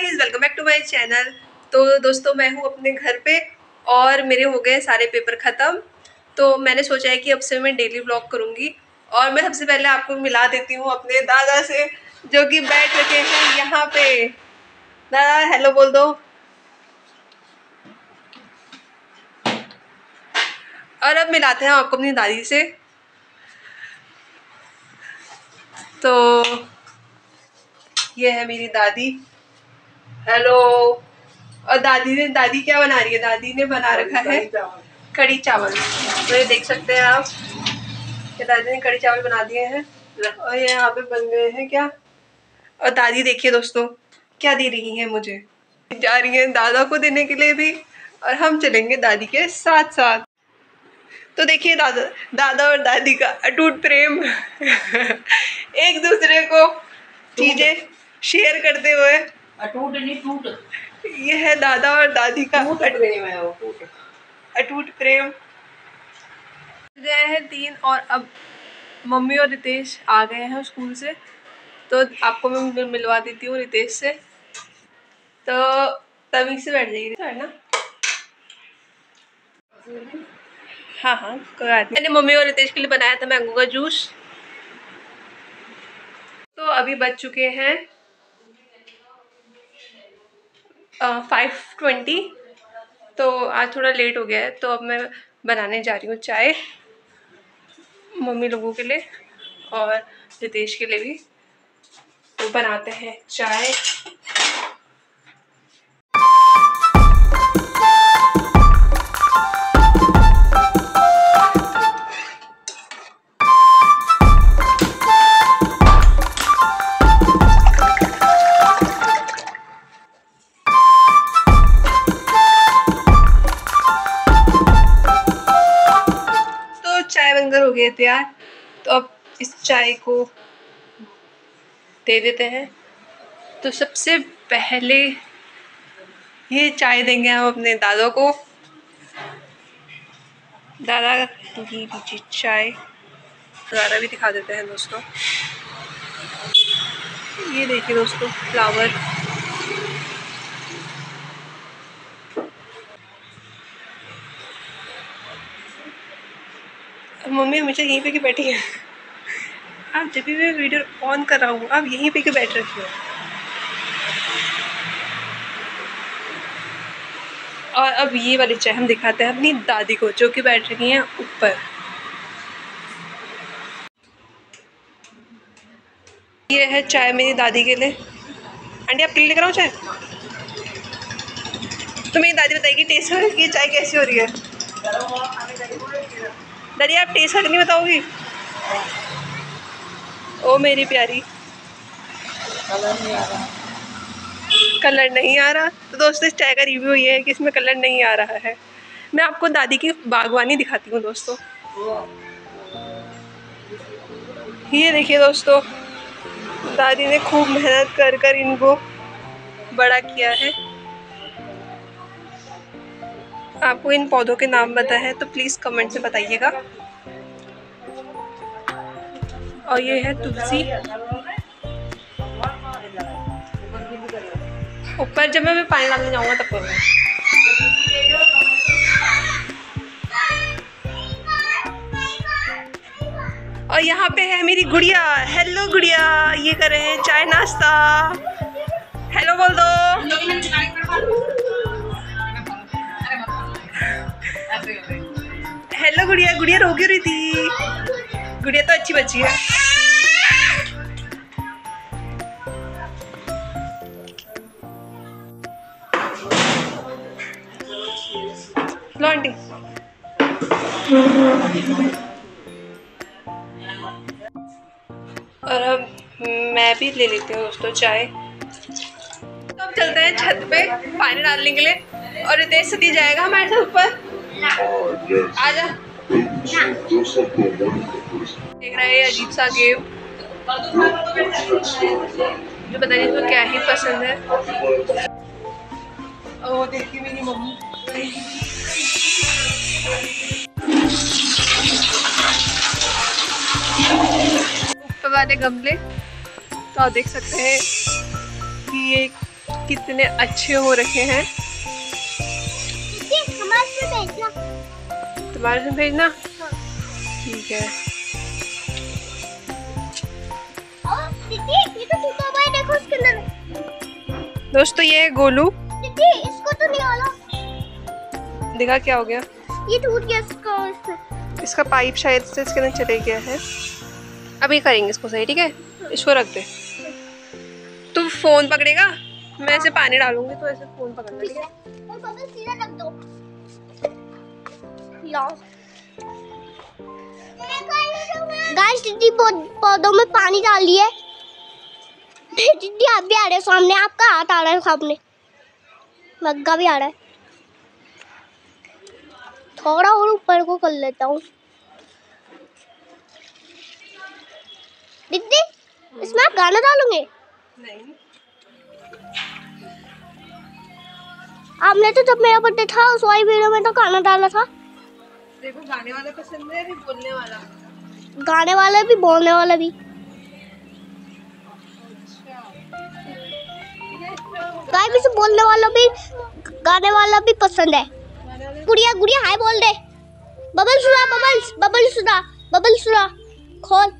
Guys, welcome back to my channel. तो दोस्तों, मैं हूँ अपने घर पे और मेरे हो गए सारे पेपर ख़त्म। तो मैंने सोचा है कि अब से मैं डेली व्लॉग करूँगी। और मैं सबसे पहले आपको मिला देती हूँ अपने दादा से, जो कि बैठ रखे हैं यहाँ पे। दादा हेलो बोल दो। और अब मिलाते हैं आपको अपनी दादी से। तो ये है मेरी दादी। हेलो। और दादी क्या बना रही है? दादी ने बना रखा है कढ़ी चावल। तो ये देख सकते हैं आप कि दादी ने कढ़ी चावल बना दिए हैं। और ये यहाँ पे बन गए हैं क्या। और दादी देखिए दोस्तों क्या दे रही है मुझे। जा रही है दादा को देने के लिए भी, और हम चलेंगे दादी के साथ साथ। तो देखिए दादा और दादी का अटूट प्रेम एक दूसरे को चीजें शेयर करते हुए। अटूट नहीं टूट। ये है दादा और दादी का अटूट प्रेम। गए हैं 3 और अब मम्मी और रितेश आ गए हैं स्कूल से। तो आपको मैं मिलवा देती हूँ रितेश से। तो तभी से बैठ जाइए है ना। हाँ कोई बात नहीं। मैंने मम्मी और रितेश के लिए बनाया था मैंगो का जूस। तो अभी बज चुके हैं 5:20। तो आज थोड़ा लेट हो गया है। तो अब मैं बनाने जा रही हूँ चाय मम्मी लोगों के लिए और रितेश के लिए भी। तो बनाते हैं चाय। चाय बनकर हो गए तैयार। तो अब इस चाय को दे देते हैं। तो सबसे पहले ये चाय देंगे हम अपने दादा को। दादा लीजिए चाय। दादा भी दिखा देते हैं दोस्तों। ये देखिए दोस्तों फ्लावर। मम्मी हमेशा यहीं पे क्यों बैठी है? आप जब भी मैं वीडियो ऑन कर रहा हूँ आप यहीं पे क्यों बैठ रखी हो? और अब ये वाली चाय हम दिखाते हैं अपनी दादी को, जो कि बैठ रही हैं ऊपर। ये है चाय मेरी दादी के लिए। आंटी आपके लिए लेकर आओ चाय। तो मेरी दादी बताएगी टेस्ट की चाय कैसी हो रही है। दादी आप टेस्ट करके नहीं बताओगी? ओ मेरी प्यारी। कलर नहीं आ रहा। तो दोस्तों इस चाय का रिव्यू ये है कि इसमें कलर नहीं आ रहा है। मैं आपको दादी की बागवानी दिखाती हूँ दोस्तों। ये देखिए दोस्तों दादी ने खूब मेहनत कर इनको बड़ा किया है। आपको इन पौधों के नाम पता है तो प्लीज़ कमेंट से बताइएगा। और ये है तुलसी। ऊपर जब मैं पानी डालने जाऊंगा तब करूँगा। और यहाँ पे है मेरी गुड़िया। हेलो गुड़िया, ये कर रहे हैं चाय नाश्ता। हेलो बोल दो। हेलो गुड़िया। गुड़िया रो क्यों रही थी? गुड़िया तो अच्छी बच्ची है। लो आंटी। और अब मैं भी ले लेती हूँ दोस्तों चाय। तो अब चलते हैं छत पे पानी डालने के लिए। और रितेश सती जाएगा हमारे साथ ऊपर। आजा। देख रहे हैं अजीब सा गेम, जो पता नहीं इसको क्या ही पसंद है। और देखिए मेरी मम्मी ऊपर वाले गमले। तो आप देख सकते हैं कि ये कितने अच्छे हो रखे हैं। तुम्हारे से भेजना ठीक है। ये तो टूटा हुआ है, देखो उसके अंदर। दोस्तों ये है गोलू। दीदी इसको तो निकालो। देखा क्या हो गया? ये टूट गया इसका पाइप शायद से इसके अंदर चले गया है। अभी करेंगे इसको सही, ठीक है? इसको रख दे। तू फोन पकड़ेगा, मैं ऐसे पानी डालूंगी तो ऐसे फोन पकड़ना, ठीक है? और बबल सीधा रख दो। गाइस दीदी पौधों में पानी डाल दिए। दीदी आप भी आ रहे हो सामने, आपका हाथ आ रहा है सामने, मग्गा भी आ रहा है। थोड़ा और ऊपर को कर लेता हूँ। दीदी इसमें आप गाना डालोगे? नहीं। आपने तो जब मेरा बर्थडे था उस वाली वीडियो में तो गाना डाला था। देखो गाने वाला पसंद है, अभी बोलने वाला। गाने वाला भी बोलने वाला भी। गाइस मुझे बोलने वाला भी गाने वाला भी पसंद है। गुड़िया गुड़िया हाय बोल दे। बबल सुना, बबल सुना, बबल सुना, खोल।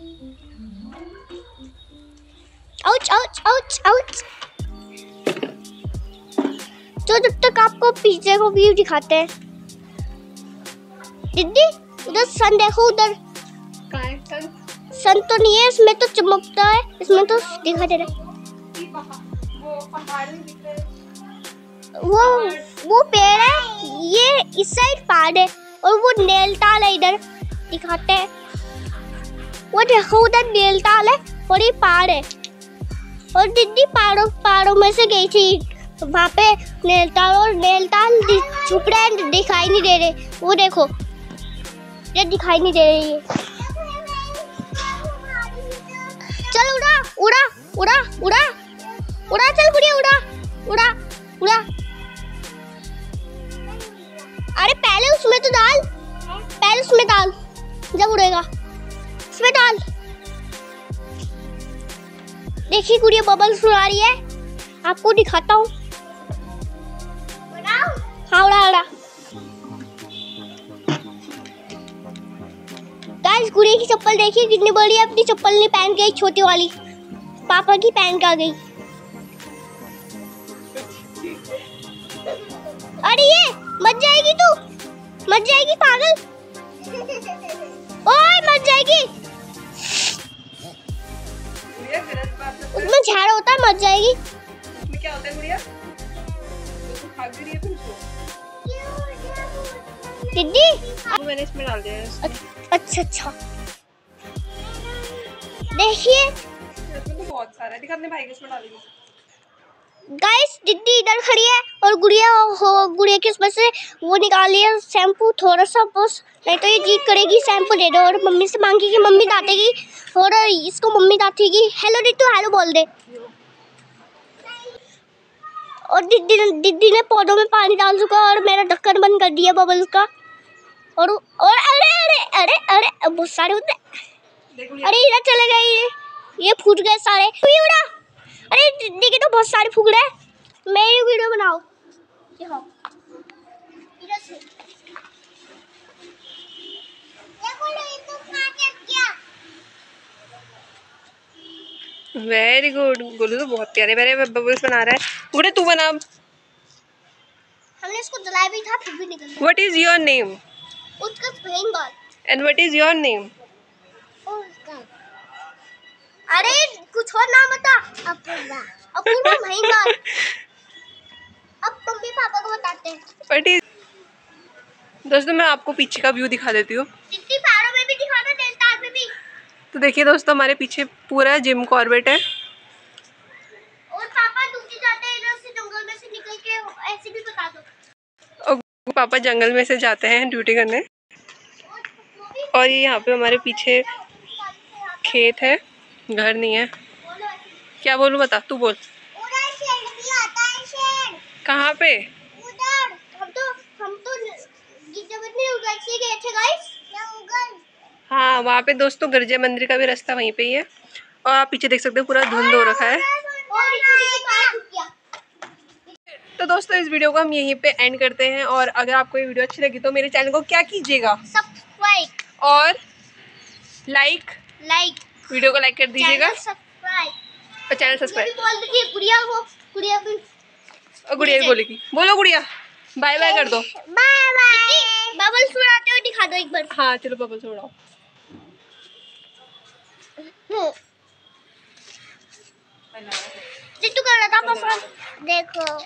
Ouch ouch ouch ouch. तो जब तक आपको पीछे को व्यू दिखाते हैं। दीदी उधर सन देखो, उधर कहाँ है सन? सन तो नहीं है इसमें, तो चमकता है, इसमें तो दिखाई दे रहा है। वो पहाड़ नहीं दिख रहे? वो पेड़ है, ये इस साइड पहाड़ है और वो नेलताल है इधर दिखाते हैं। वो देखो उधर नेलताल है और ये पहाड़ है। और दीदी पहाड़ों में से गई थी, वहाँ पे नेलताल, और नेलताल छुप रहे, दिखाई नहीं दे रहे। वो देखो ये दिखाई नहीं दे रही है। चल उड़ा उड़ा उड़ा उड़ा उड़ा, चल गुड़िया उड़ा उड़ा उड़ा। अरे पहले उसमें तो डाल, पहले उसमें डाल, जब उड़ेगा उसमें डाल। देखिए गुड़िया बबल्स उड़ा रही है, आपको दिखाता हूँ। हाँ उड़ा उड़ा। गाइस गुड़िया की चप्पल देखिए कितनी बड़ी है, अपनी चप्पल नहीं पहन गई, छोटी वाली पापा की पहन के आ गई। अरे ये मत जाएगी, तू मत जाएगी पागल, ओए मत जाएगी, उसमें झाड़ होता है, मत जाएगी। उसमें क्या होता है गुड़िया? तो भाग भी रही है फिर दीदी वो मैंने इसमें डाल दिया है। अच्छा अच्छा देखिए इसमें तो बहुत सारा है, दिखा अपने भाई के इसमें डालेगी। गाइस दीदी इधर खड़ी है और गुड़िया की उसमें से वो निकाली है शैम्पू, थोड़ा सा बस, नहीं तो ये जीत करेगी शैम्पू दे दो, और मम्मी से मांगेगी, मम्मी डांटेगी, और इसको मम्मी डांटेगी। हेलो दीदी हेलो बोल दे। और दीदी ने पौधों में पानी डाल चुका और मेरा ढक्कन बंद कर दिया बबल्स का। और अरे अरे अरे अरे बहुत सारे होते, अरे इधर चले गए, ये फूट गए सारे। उड़ा, अरे दीदी के तो बहुत सारे फूट रहे। मेरी वीडियो बनाओ, देखो इधर से वेरी गुड। गोलू तो बहुत प्यारे प्यारे बबल्स बना रहा है। गुड़े तू बना। हमने इसको जलाया भी था फिर भी निकल गया। What is your name? उसका भयंकर। And what is your name? अरे कुछ और नाम बता। अपूर्वा भयंकर। अब मम्मी पापा को बताते हैं। What is? दोस्तों मैं आपको पीछे का व्यू दिखा देती हूँ। दीदी पहाड़ों में भी दिखाना, नेलताल में भी। तो देखिए दोस्तों हमारे पीछे पूरा जिम कॉर्बेट है। और पापा ड्यूटी जाते हैं इधर से, जंगल में से निकल के, ऐसे भी बता दो। और पापा जंगल में से जाते हैं ड्यूटी करने। और ये यहाँ पे हमारे पीछे खेत है, घर नहीं है। क्या बोलूँ बता, तू बोल। कहाँ पे? उधर हम तो गए थे गाइस, हाँ वहाँ पे दोस्तों गिरजा मंदिर का भी रास्ता वहीं पे ही है। और आप पीछे देख सकते हो पूरा धुंध हो रखा है। तो दोस्तों इस वीडियो को हम यहीं पे एंड करते हैं, और अगर आपको ये वीडियो अच्छी लगी तो मेरे चैनल को क्या कीजिएगा, सब्सक्राइब और लाइक वीडियो को लाइक कर दीजिएगा, सब्सक्राइब और चैनल सब्सक्राइब। बोल दीजिए गुड़िया को, गुड़िया भी और गुड़िया भी बोलेगी, बोलो गुड़िया बाय बाय कर दो। Bye bye. बबल्स उड़ाते हुए दिखा दो एक बार। हाँ चलो बबल्स उड़ाओ। जितू कर रहा था पसंद देखो।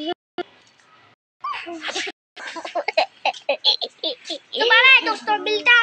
तो बाय दोस्तों, मिलता